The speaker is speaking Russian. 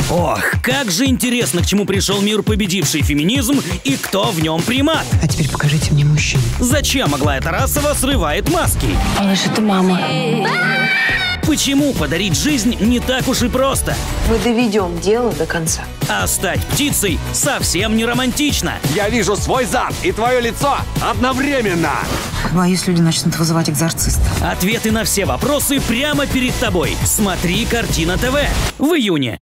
Ох, как же интересно, к чему пришел мир победивший феминизм и кто в нем примат. А теперь покажите мне мужчин. Зачем Аглая Тарасова срывает маски? Малыш, это мама. Почему подарить жизнь не так уж и просто? Мы доведем дело до конца. А стать птицей совсем не романтично. Я вижу свой зад и твое лицо одновременно. Боюсь, люди начнут вызывать экзорциста. Ответы на все вопросы прямо перед тобой. Смотри «Картина ТВ» в июне.